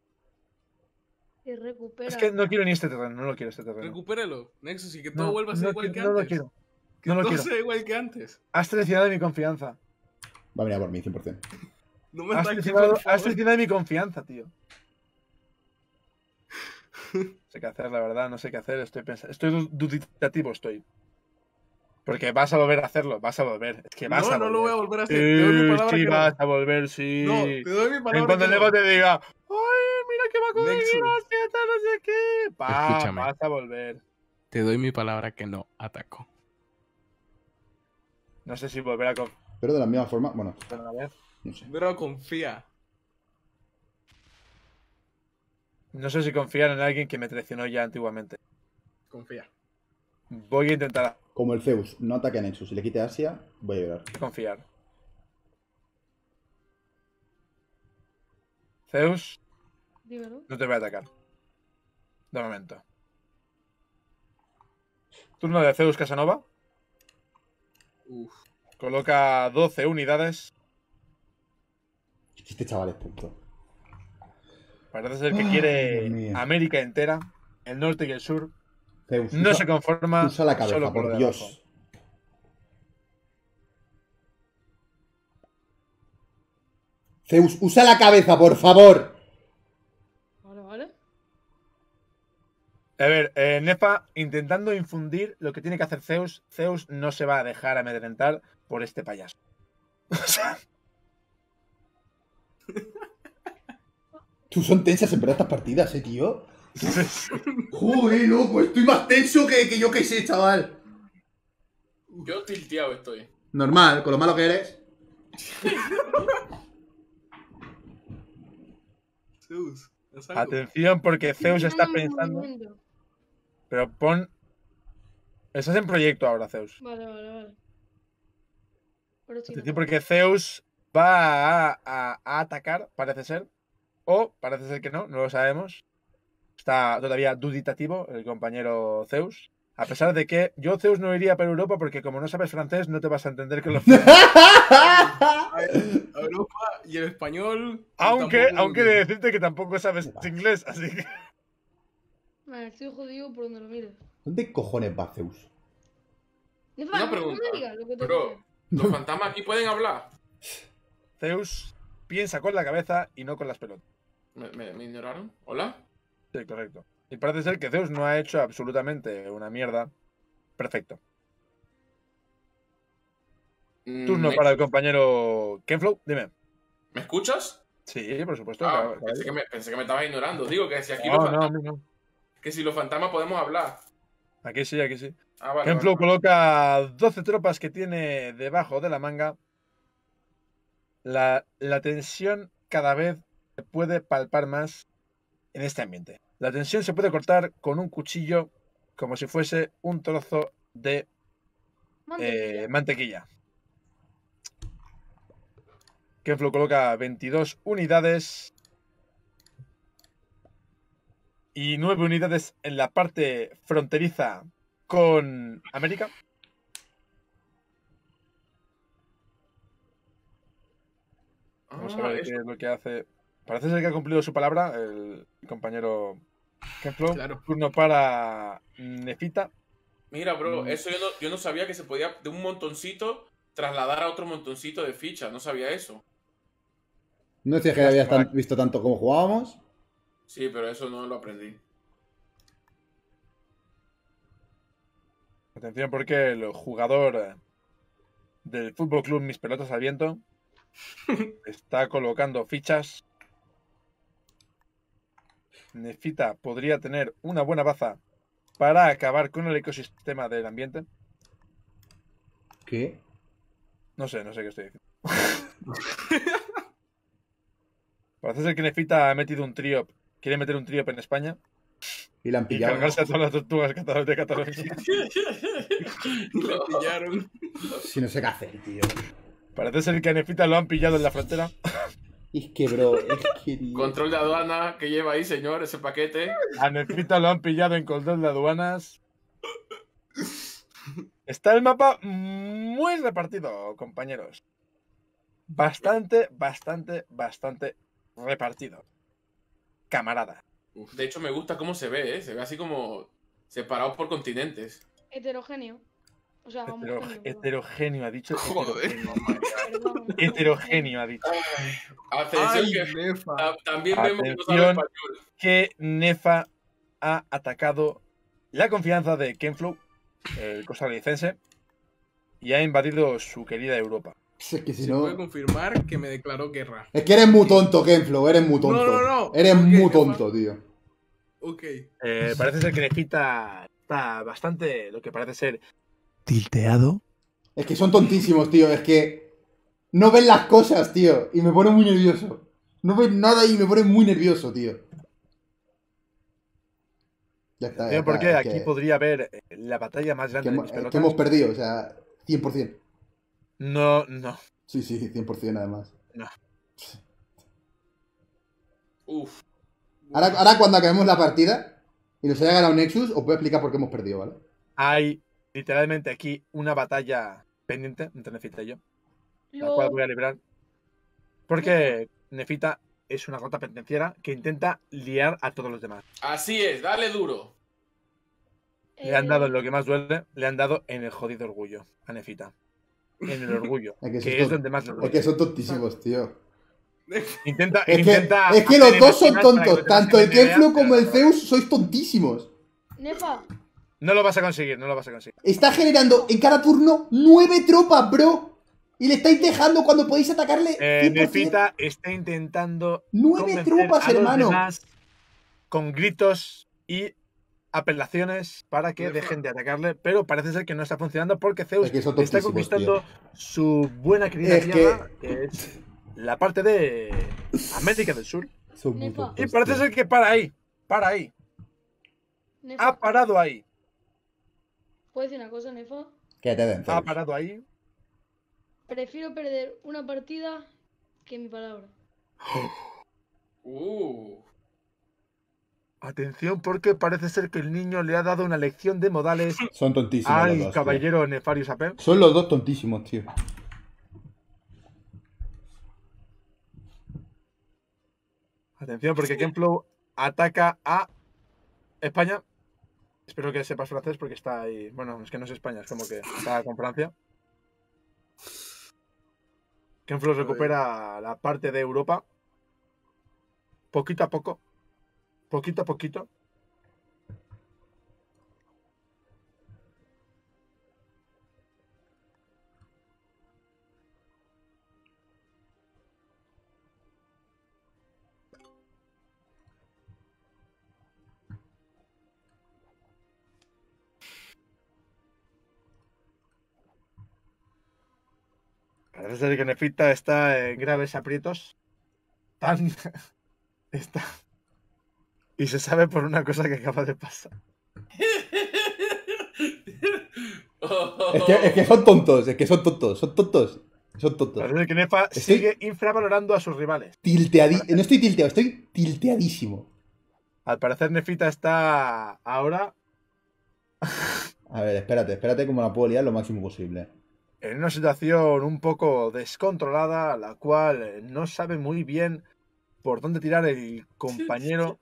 Y recupera. Es que no quiero ni este terreno, no lo quiero este terreno. Recupéralo, Nexus, y que todo No, vuelva a ser no igual qui- que no lo antes. quiero. Que No lo todo quiero. sea igual que antes. Has traicionado mi confianza. Va a venir a por mí, cien por cien. No me Has ataques, traicionado, por has favor. traicionado mi confianza, tío. No sé qué hacer, la verdad, no sé qué hacer. Estoy pensando. Estoy du- duditativo, estoy. Porque vas a volver a hacerlo, vas a volver. Es que vas No, a no volver. lo voy a volver a hacer. Te doy mi Sí, palabra sí, que vas no. a volver, sí. No, te doy mi En palabra cuanto que el Nego no. te diga, ¡ay, mira que va a conseguir! Nexus. ¡Hostia, tal, no sé qué! Pa, Escúchame. vas a volver. Te doy mi palabra que no ataco. No sé si volver a con... Pero de la misma forma... Bueno, Una vez. no sé. Pero confía. No sé si confiar en alguien que me traicionó ya antiguamente. Confía. Voy a intentar Como el Zeus no ataque a Nexus y le quite a Asia, voy a llorar. confiar. Zeus, Dímelo. no te voy a atacar. De momento. Turno de Zeus Casanova. Uf. Coloca doce unidades. Este chaval es punto. Parece ser que Ay, quiere Dios mío. América entera, el norte y el sur. Zeus, No usa, se conforma usa la cabeza, solo con por lo de Dios. abajo. Zeus, usa la cabeza, por favor. Vale, vale. A ver, eh, Nefa intentando infundir lo que tiene que hacer Zeus. Zeus no se va a dejar amedrentar por este payaso. O sea, Tú son tensas en verdad estas partidas, eh, tío. Joder, loco, estoy más tenso que, que yo que sé, chaval. Yo tilteado estoy. Normal, con lo malo que eres. Zeus, haz algo. atención porque Zeus está No, pensando. movimiento. Pero pon. Estás en proyecto ahora, Zeus. Vale, vale, vale. Pero sí, Atención porque Zeus va a, a- a atacar, parece ser. O parece ser que no, no lo sabemos. Está todavía duditativo el compañero Zeus. A pesar de que yo, Zeus, no iría para Europa porque como no sabes francés, no te vas a entender que lo Ay, Europa y el español. Aunque, tampoco aunque muy de bien. decirte que tampoco sabes inglés, así que. Vale, estoy jodido por donde lo mires. ¿Dónde cojones va Zeus? Nefa, Una no- pregunta. No me digas lo que te Bro, los fantasmas aquí pueden hablar. Zeus piensa con la cabeza y no con las pelotas. ¿Me, me, me ignoraron? ¿Hola? Sí, correcto. Y parece ser que Zeus no ha hecho absolutamente una mierda. Perfecto. Mm, Turno Nexus, para el compañero Kenflow. Dime. ¿Me escuchas? Sí, por supuesto. Ah, claro, pensé, que claro. me, pensé que me estabas ignorando. Digo que si aquí, No, los no, fantasmas, a mí no. que si los fantasmas podemos hablar. Aquí sí, aquí sí. Ah, vale. Kenflow vale, vale. coloca doce tropas que tiene debajo de la manga. La, la tensión cada vez se puede palpar más en este ambiente. La tensión se puede cortar con un cuchillo como si fuese un trozo de Mantequilla. eh, mantequilla. Kenflow coloca veintidós unidades y nueve unidades en la parte fronteriza con América. Vamos a Ah, ver eso- qué es lo que hace. Parece ser que ha cumplido su palabra el compañero Kenflow. Claro. Turno para Nefita. Mira, bro, Mm. eso yo no, yo no sabía que se podía de un montoncito trasladar a otro montoncito de fichas. No sabía eso. ¿No decías que habías tan- visto tanto como jugábamos? Sí, pero eso no lo aprendí. Atención porque el jugador eh, del Fútbol Club Mis Pelotas al Viento está colocando fichas. Nefita podría tener una buena baza para acabar con el ecosistema del ambiente. ¿Qué? No sé, no sé qué estoy diciendo. Parece ser que Nefita ha metido un trío. Quiere meter un trío en España Y la han y pillado. cargarse a todas las tortugas cata- de Cataluña. Le pillaron. Si no sé qué hacer, tío. Parece ser que a Nefita lo han pillado en la frontera. Es que, bro, es que, tío. Control de aduana que lleva ahí, señor, ese paquete. A Nefita lo han pillado en control de aduanas. Está el mapa muy repartido, compañeros. Bastante, bastante, bastante repartido. Camarada. Uf, de hecho, me gusta cómo se ve, ¿eh? Se ve así como separado por continentes. Heterogéneo. O sea, Hetero- homogéneo. perdón. heterogéneo, ha dicho. Joder. Heterogéneo, Perdón. heterogéneo, ha dicho. Atención, Ay, que Nefa. ta- también vemos que no sabe Atención. español. Que Nefa ha atacado la confianza de Kenflow, el costarricense, y ha invadido su querida Europa. Es que si Se no. puede confirmar que me declaró guerra. Es que eres muy tonto, Kenflow, eres muy tonto. No, no, no. Eres ¿Por qué, muy Nefa? tonto, tío. Ok. Eh, parece ser que Nefita está bastante, lo que parece ser, tilteado. Es que son tontísimos, tío. Es que no ven las cosas, tío. Y me pone muy nervioso. No ven nada y me pone muy nervioso, tío. Ya está, ya Tío, está. porque es aquí que- podría haber eh, la batalla más que grande de hemos- mis es que pelotas. hemos perdido, o sea, cien por cien. No, no. Sí, sí, cien por cien además. Uf. Ahora, ahora cuando acabemos la partida y nos haya ganado Nexus, os voy a explicar por qué hemos perdido, ¿vale? Hay literalmente aquí una batalla pendiente entre Nefita y yo, la Lo- cual voy a librar. Porque Nefita es una gota penitenciera que intenta liar a todos los demás. Así es, dale duro. Le han eh, dado en lo que más duele, le han dado en el jodido orgullo a Nefita. En el orgullo, Es que que, eso es es todo- donde más le Es duele. que son tontísimos, tío. Intenta, Es que, intenta es que hacer los dos son emocional para que tontos. los demás Tanto el se vean, Kenflow como pero el no. Zeus sois tontísimos. Nefa, No lo vas a conseguir, no lo vas a conseguir. Está generando en cada turno nueve tropas, bro. Y le estáis dejando cuando podéis atacarle Eh, cien por cien. Nefita está intentando Nueve convencer tropas, a los hermano. demás con gritos y apelaciones para que Nefa. dejen de atacarle, pero parece ser que no está funcionando porque Zeus Es que son está tontísimos, conquistando su buena querida Es que- tierra, que... es la parte de América del Sur. Son muy Nefa. tontos, Y parece tío. ser que para ahí, para ahí, Nefa. ha parado ahí, ¿Puedo decir una cosa, Nefa? Que te den, ha Zeus. parado ahí. Prefiero perder una partida que mi palabra. Uh. Atención porque parece ser que el niño le ha dado una lección de modales Son tontísimos los al dos, tío. caballero Nefarius Apel. Son los dos tontísimos, tío. Atención, porque Kenflow ataca a España. Espero que sepas francés porque está ahí. Bueno, es que no es España, es como que está con Francia. Kenflow recupera la parte de Europa. Poquito a poco. Poquito a poquito. Parece ser que Nefita está en graves aprietos. Tan. Está. Y se sabe por una cosa que acaba de pasar. Es que, es que son tontos, es que son tontos, son tontos. Son tontos. Parece que Nefa Estoy- sigue infravalorando a sus rivales. Tilteadísimo. No estoy tilteado, estoy tilteadísimo. Al parecer Nefita está ahora A ver, espérate, espérate cómo la puedo liar lo máximo posible. en una situación un poco descontrolada, la cual no sabe muy bien por dónde tirar el compañero.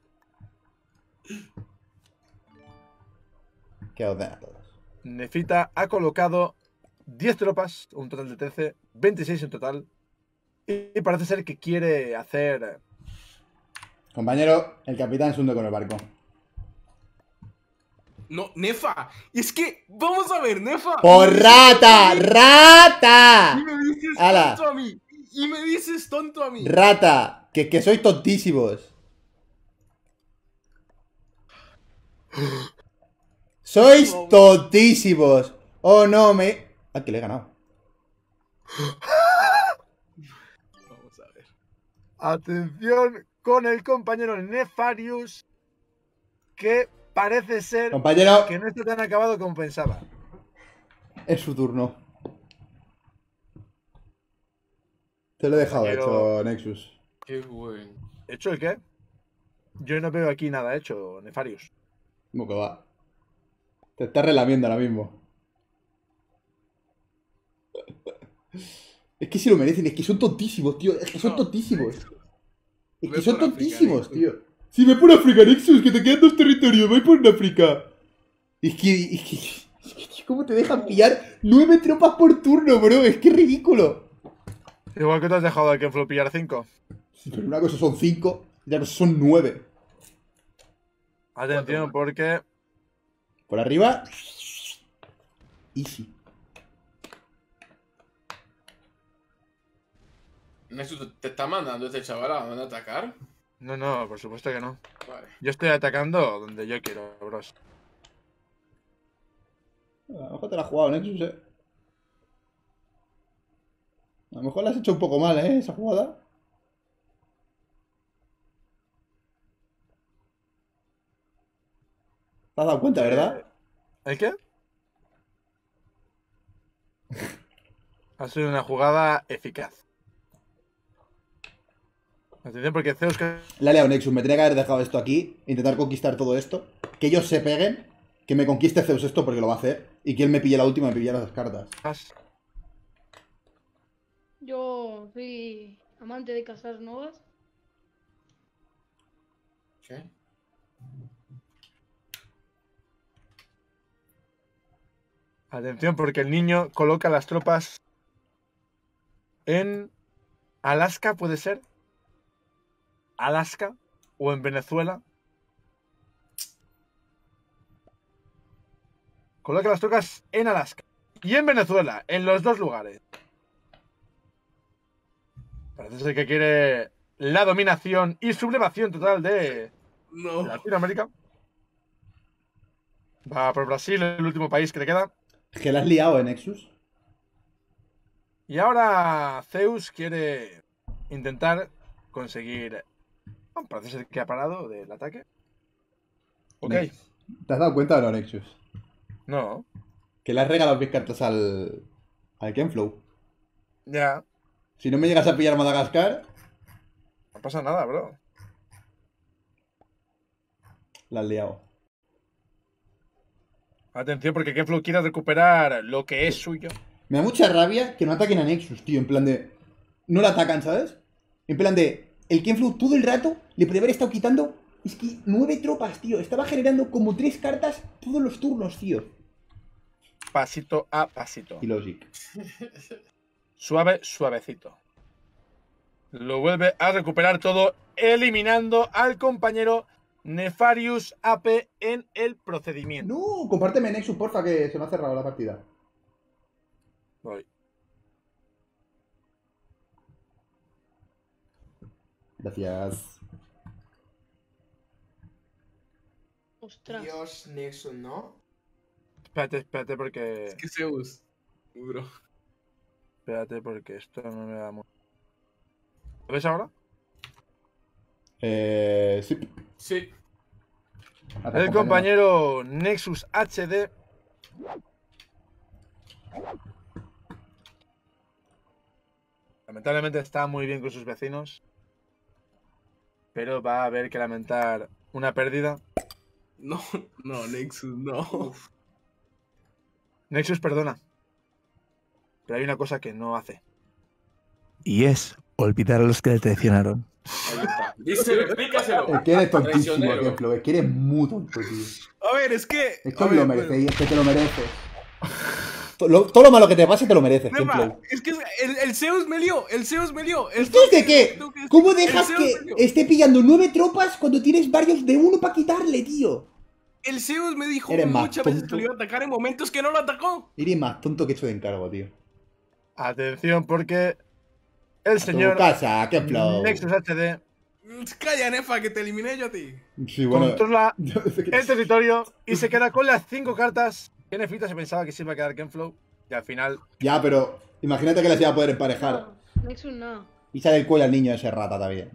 Que os den a todos. Nefita ha colocado diez tropas, un total de trece, veintiséis en total. Y parece ser que quiere hacer... Compañero, el capitán se hunde con el barco. No, Nefa. Es que, vamos a ver, Nefa. ¡Por rata! ¡Rata! Y me dices ¡Hala! tonto a mí. Y me dices tonto a mí. ¡Rata! Que, que sois tontísimos. Sois tontísimos. Oh, no, me... Ah, que le he ganado. Vamos a ver. Atención con el compañero Nefarius, que parece ser Compañero, que no está tan acabado como pensaba. es su turno. Te lo he dejado Compañero- hecho, Nexus. Qué bueno. ¿Hecho el qué? Yo no veo aquí nada hecho, Nefarius. ¿Cómo que va? Te estás relamiendo ahora mismo. Es que se lo merecen, es que son tontísimos, tío. Es que son No, tontísimos. Es que Ve son por tontísimos, África, tío. Si ve por África, Nexus, que te quedan dos territorios, voy por África. Es que, es que, es que, tío, ¿cómo te dejan pillar nueve tropas por turno, bro? Es que es ridículo. Igual que te has dejado al Kenflow pillar cinco. Sí, pero una cosa son cinco y otra cosa son nueve. Atención, porque Por arriba. Easy. Nexus, ¿te está mandando este chaval a dónde atacar? no, no, por supuesto que no. Vale. Yo estoy atacando donde yo quiero, bros. A lo mejor te la has jugado, Nexus, eh. A lo mejor la has hecho un poco mal, eh, esa jugada. ¿Te has dado cuenta, verdad? ¿El qué? Ha sido una jugada eficaz. Atención porque Zeus que... La he liado, Nexus. Me tenía que haber dejado esto aquí. Intentar conquistar todo esto. Que ellos se peguen. Que me conquiste Zeus esto porque lo va a hacer. Y que él me pille la última y me pille las cartas. Yo soy amante de casas nuevas. ¿Qué? Atención porque el niño coloca las tropas en Alaska, ¿puede ser? Alaska o en Venezuela. Coloca las tropas en Alaska y en Venezuela, en los dos lugares. Parece ser que quiere la dominación y sublevación total de No. Latinoamérica. Va por Brasil, el último país que le queda. Que la has liado, eh, Nexus. Y ahora Zeus quiere intentar conseguir... Oh, parece ser que ha parado del ataque. Ok. Nex- ¿Te has dado cuenta o no, Nexus? No. Que le has regalado mis cartas al. al Kenflow. Ya. Si no me llegas a pillar Madagascar, No pasa nada, bro. la has liado. Atención porque Kenflow quiere recuperar lo que es suyo. Me da mucha rabia que no ataquen a Nexus, tío. En plan de. No la atacan, ¿sabes? En plan de. El Kenflow todo el rato le podría haber estado quitando. Es que nueve tropas, tío. Estaba generando como tres cartas todos los turnos, tío. Pasito a pasito. Y Logic. Suave, suavecito. Lo vuelve a recuperar todo, eliminando al compañero Nefarius A P en el procedimiento. No, compárteme Nexus, porfa, que se me ha cerrado la partida. Voy. Gracias. Ostras. Dios, Nexus, ¿no? Espérate, espérate porque... Es que Zeus. Bro. Espérate porque esto no me da mucho. ¿Lo ves ahora? Eh. Sí. Sí. El compañero Nexus H D lamentablemente está muy bien con sus vecinos, pero va a haber que lamentar una pérdida. No, no, Nexus, no. Nexus perdona, pero hay una cosa que no hace. Y es olvidar a los que le traicionaron. Ahí está. Díselo, explícaselo. Es que eres tontísimo, Traicionero. Kenflow. Es que eres muy tonto, tío. A ver, es que. Esto a me lo ver, mereces, bueno. y es que te lo mereces. To- lo- todo lo malo que te pase te lo mereces, Pepa, Kenflow. es que el, el Zeus me lió, el Zeus me lió. Es ¿Esto es de qué? tengo que decir. ¿Cómo El dejas Zeus que me lió. esté pillando nueve tropas cuando tienes varios de uno para quitarle, tío? El Zeus me dijo Eres más muchas veces que tonto. lo iba a atacar en momentos que no lo atacó. Eres más tonto que hecho de encargo, tío. Atención porque el A tu señor casa, Kenflow. Nexus H D Calla, Nefa, que te eliminé yo a ti. Sí, bueno. Controla el territorio y se queda con las cinco cartas. Que Nefita se pensaba que se iba a quedar Kenflow. Y al final. Ya, pero imagínate que les iba a poder emparejar. No, Nexus no. Y sale el cuello al niño ese rata también.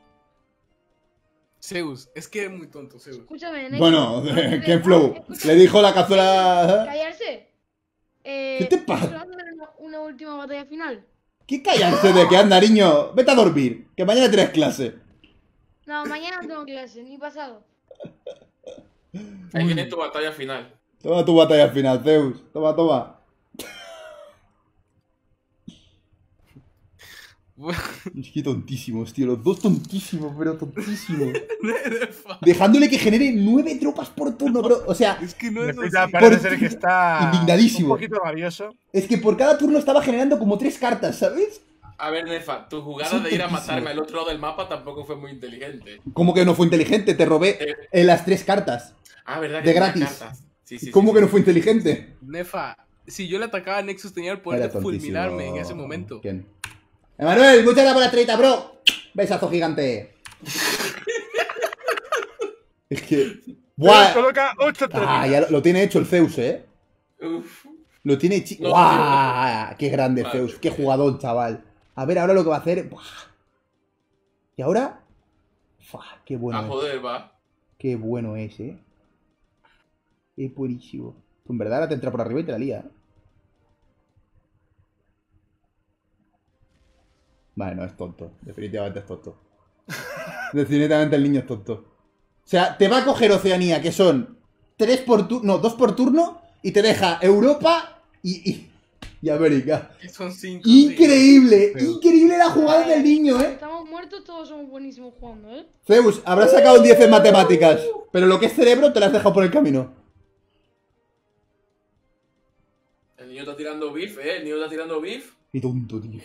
Zeus, es que es muy tonto, Zeus. Escúchame, Nexus. Bueno, Escúchame, Kenflow escúchame. le dijo la cazuela. Callarse. Eh, ¿Qué te pasa? ¿vamos a hacer Una, una última batalla final. ¿Qué callarse de que anda, niño? Vete a dormir, que mañana tienes clase. No, mañana no tengo clase, ni pasado. Ahí viene tu batalla final. Toma tu batalla final, Zeus. Toma, toma. Es que tontísimos, tío. Los dos tontísimos, pero tontísimos. Nefa. Dejándole que genere nueve tropas por turno, bro. O sea, Es que no es Nefita así. parece Por- ser que está. Indignadísimo. Un poquito rabioso. es que por cada turno estaba generando como tres cartas, ¿sabes? A ver, Nefa, tu jugada Son de ir a tontísimos. matarme al otro lado del mapa tampoco fue muy inteligente. ¿Cómo que no fue inteligente? Te robé Eh. en las tres cartas. Ah, ¿verdad? De tenía gratis. cartas. Sí, sí, ¿Cómo sí, que sí. no fue inteligente? Nefa, si yo le atacaba a Nexus tenía el poder Era de tontísimo. fulminarme en ese momento. ¿Quién? Emanuel, muchas gracias por la estrellita, bro. Besazo gigante. Es que. ¡Buah! Coloca ocho Ah, ya lo, lo tiene hecho el Zeus, ¿eh? Uf. Lo tiene hecho. No, ¡Guau! ¡Qué grande Vale. Zeus! ¡Qué jugador, chaval! A ver ahora lo que va a hacer. ¡Buah! ¿Y ahora? ¡Fua! ¡Qué bueno A es! joder, va. ¡Qué bueno es, eh! Es buenísimo. En verdad ahora te entra por arriba y te la lía, ¿eh? Vale, no, es tonto. Definitivamente es tonto. Definitivamente el niño es tonto. O sea, te va a coger Oceanía, que son tres por turno, no, dos por turno, y te deja Europa y, y, y América. Son cinco. Increíble, Sí. increíble la jugada del niño, eh. Estamos muertos, todos somos buenísimos jugando, ¿eh? Zeus, habrás sacado un diez en matemáticas, pero lo que es cerebro te lo has dejado por el camino. El niño está tirando beef, ¿eh? El niño está tirando beef. Qué tonto, tío.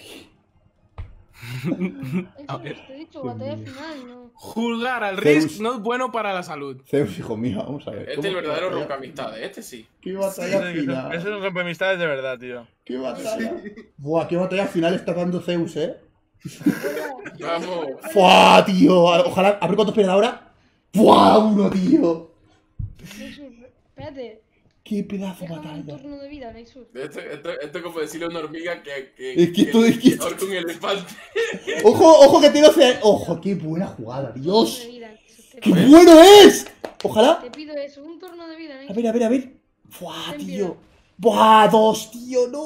A Eso ver. te he dicho, batalla final, ¿no? Jugar al Zeus. Risk no es bueno para la salud. Zeus, hijo mío, vamos a ver. Este es ¿cómo el que verdadero batalla? rompeamistades, este sí. ¿Qué batalla Eso final? es un rompeamistades de verdad, tío. ¿Qué batalla? Buah, qué batalla final está dando Zeus, eh. Vamos. ¡Fua, tío! Ojalá, a ver cuántos pierden ahora. ¡Fua, uno, tío! Nexus, espérate. ¡Qué pedazo de Déjame un batalla! turno de vida, Nexus. Esto, esto, esto es como decirle a una hormiga que, que, Es que esto- es que esto- ahorca un elefante. ¡Ojo, ojo que tiene océano! ¡Ojo, qué buena jugada, Turno Dios! de vida, Nexus. Te, ¡Qué bueno es! Ojalá. te pido eso, un turno de vida, A Nexus. ver, a ver, a ver. ¡Fua, Ten tío! piedad. ¡Buah, dos, tío! ¡No!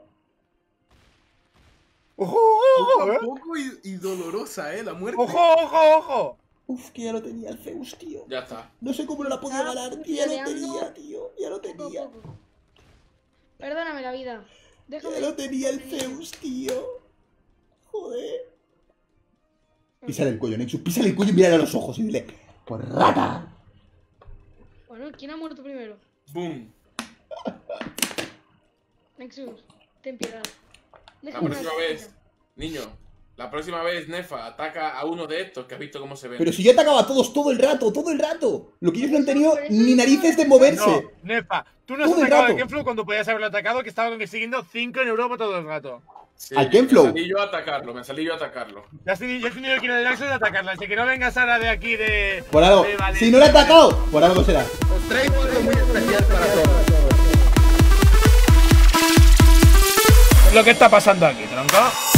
¡Ojo, ojo! A ver. Un poco y, y dolorosa, eh, la muerte. ¡Ojo, ojo, ojo! Uf, que ya lo tenía el Zeus, tío. Ya está. No sé cómo no la podía Ah, ganar, tío. Ya lo peleando. tenía, tío. Ya lo Poco a tenía. poco. Perdóname la vida. Déjame. Ya lo tenía el Zeus, tío. Joder. Písale el cuello, Nexus. Písale el cuello y mírale a los ojos y dile: ¡por rata! Bueno, ¿quién ha muerto primero? Boom. Nexus, ten piedad. La Déjame próxima una vez, cosita. niño, la próxima vez Nefa ataca a uno de estos que has visto cómo se ven. Pero si yo atacaba a todos todo el rato, todo el rato. Lo que ellos no han tenido Pero eso ni no- narices de No, moverse. Nefa, tú no has Todo el atacado rato. al Kenflow cuando podías haberlo atacado, que estaba consiguiendo cinco en Europa todo el rato. Sí, ¿Al Kenflow? Me salí yo a atacarlo, me salí yo a atacarlo. Ya has tenido, ya has tenido que ir al Nexus a atacarla, así que no vengas ahora de aquí de. Por algo. de Valencia. Si no lo he atacado, por algo será. Os traigo algo muy especial para todos. ¿Qué es lo que está pasando aquí, tronco?